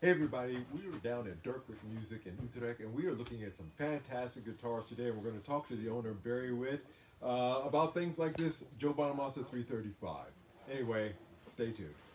Hey everybody, we are down at Dirkwick Music in Utrecht and we are looking at some fantastic guitars today, and we're going to talk to the owner, Barry Witt, about things like this Joe Bonamassa 335. Anyway, stay tuned.